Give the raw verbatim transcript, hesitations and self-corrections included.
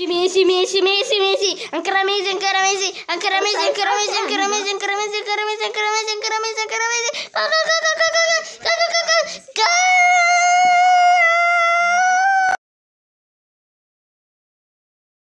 ميسي ميسي ميسي ميسي انكر ميسي انكر ميسي انكر ميسي انكر ميسي انكر ميسي انكر ميسي انكر ميسي انكر ميسي انكر ميسي انكر ميسي